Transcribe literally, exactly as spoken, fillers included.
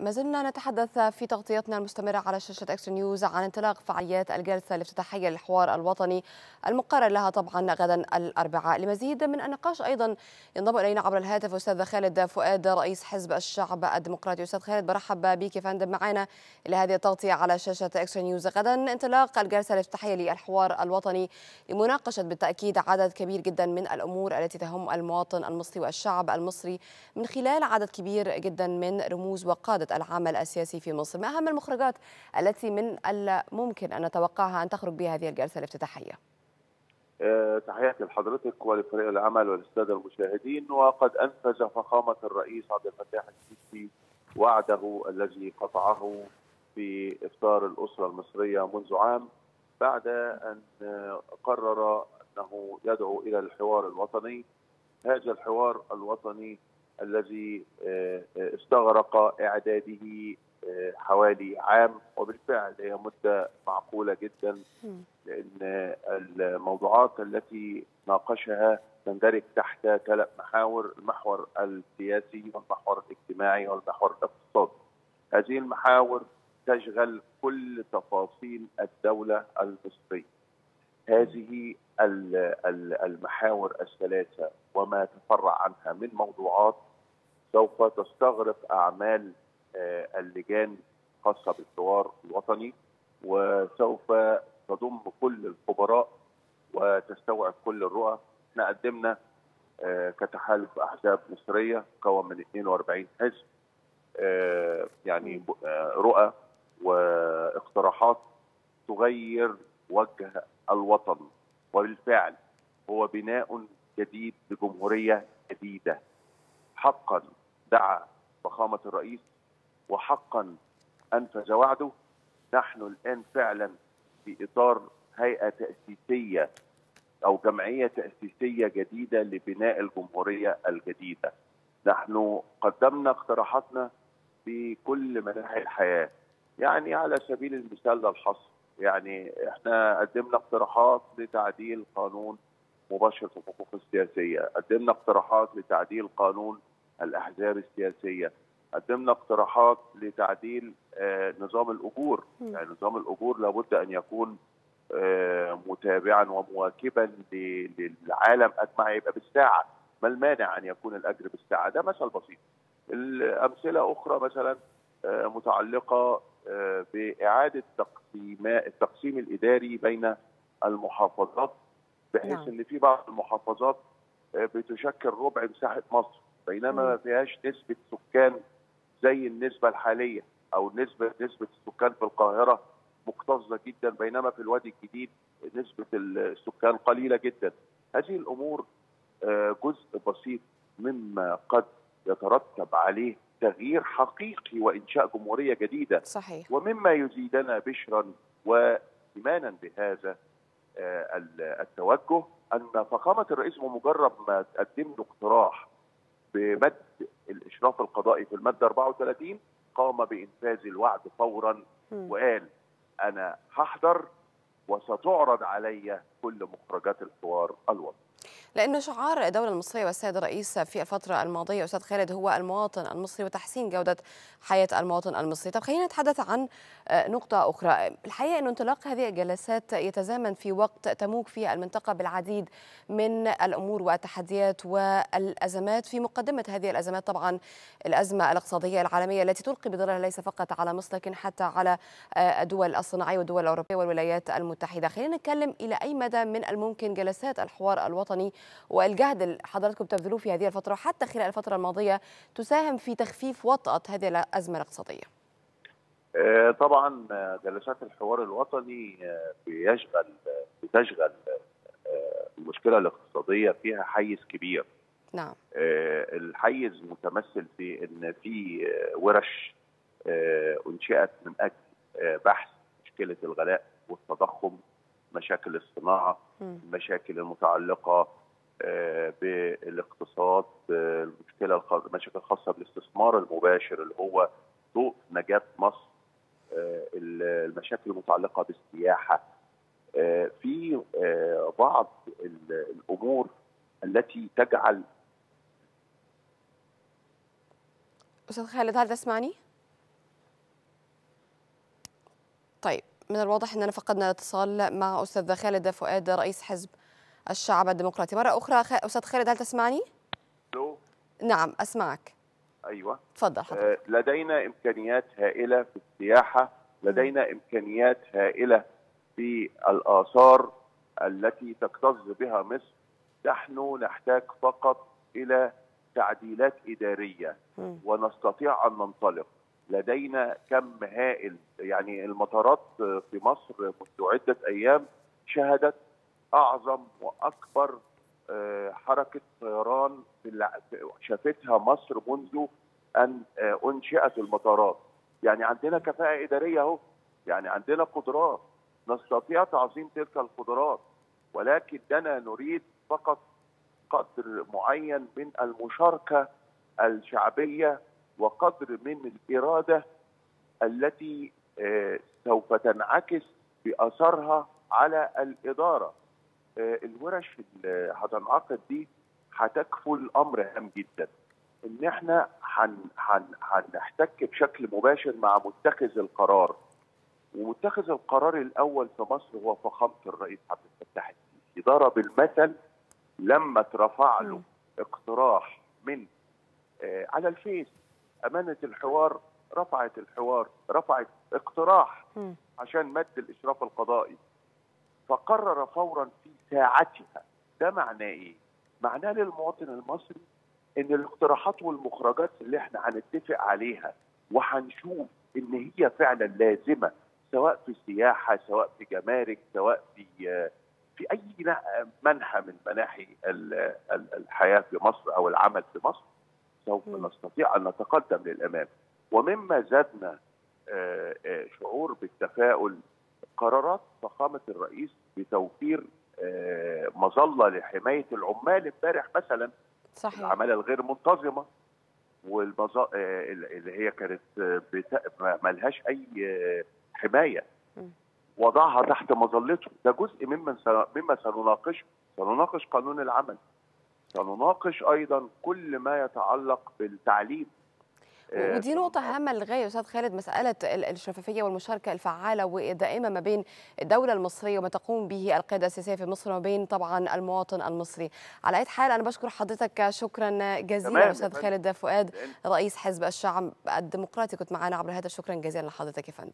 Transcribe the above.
ما زلنا نتحدث في تغطيتنا المستمرة على شاشة إكس نيوز عن انطلاق فعاليات الجلسة الافتتاحية للحوار الوطني المقرر لها طبعا غدا الأربعاء. لمزيد من النقاش أيضا ينضم إلينا عبر الهاتف أستاذ خالد فؤاد رئيس حزب الشعب الديمقراطي. أستاذ خالد، برحب بك فندم معنا إلى هذه التغطية على شاشة إكس نيوز. غدا انطلاق الجلسة الافتتاحية للحوار الوطني لمناقشة بالتأكيد عدد كبير جدا من الأمور التي تهم المواطن المصري والشعب المصري من خلال عدد كبير جدا من رموز وقادة العمل السياسي في مصر. ما أهم المخرجات التي من الممكن أن نتوقعها أن تخرج بها هذه الجلسة الافتتاحية؟ أه تحياتي لحضرتك ولفريق العمل وللسادة المشاهدين. وقد أنفذ فخامة الرئيس عبد الفتاح السيسي وعده الذي قطعه في إفطار الأسرة المصرية منذ عام، بعد أن قرر أنه يدعو إلى الحوار الوطني. هذا الحوار الوطني الذي استغرق إعداده حوالي عام، وبالفعل هي مدة معقولة جدا، لأن الموضوعات التي ناقشها تندرج تحت ثلاث محاور: المحور السياسي والمحور الاجتماعي والمحور الاقتصادي. هذه المحاور تشغل كل تفاصيل الدولة المصرية. هذه المحاور الثلاثة وما تفرع عنها من موضوعات سوف تستغرق أعمال اللجان الخاصة بالحوار الوطني، وسوف تضم كل الخبراء وتستوعب كل الرؤى. احنا قدمنا كتحالف أحزاب مصرية مكون من اثنين وأربعين حزب يعني رؤى واقتراحات تغير وجه الوطن، وبالفعل هو بناء جديد لجمهورية جديدة. حقا دعا فخامة الرئيس وحقا أنفذ وعده. نحن الآن فعلا في إطار هيئة تأسيسية أو جمعية تأسيسية جديدة لبناء الجمهورية الجديدة. نحن قدمنا اقتراحاتنا في كل مناحي الحياة، يعني على سبيل المثال للحصر، يعني احنا قدمنا اقتراحات لتعديل قانون مباشرة الحقوق السياسية، قدمنا اقتراحات لتعديل قانون الأحزاب السياسية، قدمنا اقتراحات لتعديل آه نظام الأجور. يعني نظام الأجور لابد أن يكون آه متابعا ومواكبا للعالم أجمع، يبقى بالساعة. ما المانع أن يكون الأجر بالساعة؟ ده مثل بسيط. الأمثلة أخرى مثلا آه متعلقة آه بإعادة تقسيم التقسيم الإداري بين المحافظات، بحيث نعم. ان في بعض المحافظات بتشكل ربع مساحه مصر، بينما ما فيهاش نسبه سكان زي النسبه الحاليه، او نسبه نسبه السكان في القاهره مكتظه جدا، بينما في الوادي الجديد نسبه السكان قليله جدا. هذه الامور جزء بسيط مما قد يترتب عليه تغيير حقيقي وانشاء جمهوريه جديده. صحيح. ومما يزيدنا بشرا وايمانا بهذا التوجه أن فخامة الرئيس بمجرد ما تقدم له اقتراح بمد الإشراف القضائي في المادة أربعة وثلاثين قام بإنفاذ الوعد فورا، وقال أنا هحضر وستعرض علي كل مخرجات الحوار الوطني. لأنه شعار الدولة المصرية والسيد الرئيس في الفترة الماضية أستاذ خالد هو المواطن المصري وتحسين جودة حياة المواطن المصري. طب خلينا نتحدث عن نقطة أخرى. الحقيقة أن انطلاق هذه الجلسات يتزامن في وقت تموج فيه المنطقة بالعديد من الأمور والتحديات والأزمات. في مقدمة هذه الأزمات طبعا الأزمة الاقتصادية العالمية التي تلقي بظلالها ليس فقط على مصر لكن حتى على الدول الصناعية والدول الأوروبية والولايات المتحدة. خلينا نتكلم إلى أي مدى من الممكن جلسات الحوار الوطني والجهد اللي حضراتكم تبذلوه في هذه الفترة حتى خلال الفترة الماضية تساهم في تخفيف وطأة هذه الأزمة الاقتصادية؟ طبعا جلسات الحوار الوطني بيشغل بتشغل المشكلة الاقتصادية فيها حيز كبير. نعم. الحيز متمثل في ان في ورش انشئت من اجل بحث مشكلة الغلاء والتضخم، مشاكل الصناعة، المشاكل المتعلقة بالاقتصاد، المشكله المشاكل الخاصه بالاستثمار المباشر اللي هو ضوء نجاه مصر، المشاكل المتعلقه بالسياحه، في بعض الامور التي تجعل. استاذ خالد هل تسمعني؟ طيب، من الواضح أننا فقدنا الاتصال مع أستاذ خالد فؤاد رئيس حزب الشعب الديمقراطي. مرة أخرى خ... أستاذ خالد، هل تسمعني؟ ألو. نعم أسمعك. أيوة. تفضل حضرتك. آه لدينا إمكانيات هائلة في السياحة، لدينا م. إمكانيات هائلة في الآثار التي تكتظ بها مصر. نحن نحتاج فقط إلى تعديلات إدارية م. ونستطيع أن ننطلق. لدينا كم هائل، يعني المطارات في مصر منذ عدة أيام شهدت أعظم وأكبر حركة طيران شافتها مصر منذ أن أنشئت المطارات. يعني عندنا كفاءة إدارية أهو، يعني عندنا قدرات نستطيع تعظيم تلك القدرات، ولكننا نريد فقط قدر معين من المشاركة الشعبية وقدر من الإرادة التي سوف تنعكس بأثرها على الإدارة. الورش اللي هتنعقد دي هتكفل الأمر هام جدا، إن احنا هنحتك بشكل مباشر مع متخذ القرار، ومتخذ القرار الأول في مصر هو فخامة الرئيس عبد الفتاح السيسي. ضرب المثل لما اترفع له اقتراح من آه على الفيس، أمانة الحوار رفعت الحوار رفعت اقتراح م. عشان مد الإشراف القضائي، فقرر فورا في ساعتها. ده معناه إيه؟ معناه للمواطن المصري إن الاقتراحات والمخرجات اللي احنا هنتفق عليها وهنشوف إن هي فعلا لازمة، سواء في السياحة، سواء في جمارك، سواء في في أي منحى من مناحي الحياة في مصر أو العمل في مصر، سوف نستطيع أن نتقدم للأمام. ومما زادنا شعور بالتفاؤل قرارات فخامة الرئيس بتوفير مظلة لحماية العمال امبارح مثلا. صحيح. العمالة الغير منتظمة والمظ... اللي هي كانت بت... ما لهاش أي حماية، وضعها تحت مظلته. ده جزء مما مما سنناقشه. سنناقش قانون العمل، سنناقش أيضا كل ما يتعلق بالتعليم. ودي نقطة هامة للغاية أستاذ خالد، مسألة الشفافية والمشاركة الفعالة والدائمة ما بين الدولة المصرية وما تقوم به القيادة السياسية في مصر وما بين طبعا المواطن المصري. على أي حال أنا بشكر حضرتك شكرا جزيلا أستاذ خالد فؤاد رئيس حزب الشعب الديمقراطي، كنت معنا عبر هذا. شكرا جزيلا لحضرتك يا فندم.